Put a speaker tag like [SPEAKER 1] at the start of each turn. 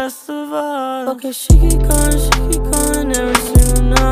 [SPEAKER 1] rest of us. Okay, she keep going every single night.